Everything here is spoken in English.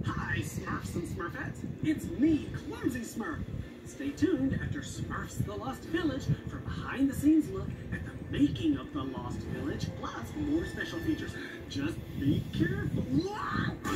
Hi, Smurfs and Smurfettes. It's me, Clumsy Smurf. Stay tuned after Smurfs the Lost Village for a behind-the-scenes look at the making of the Lost Village, plus more special features. Just be careful.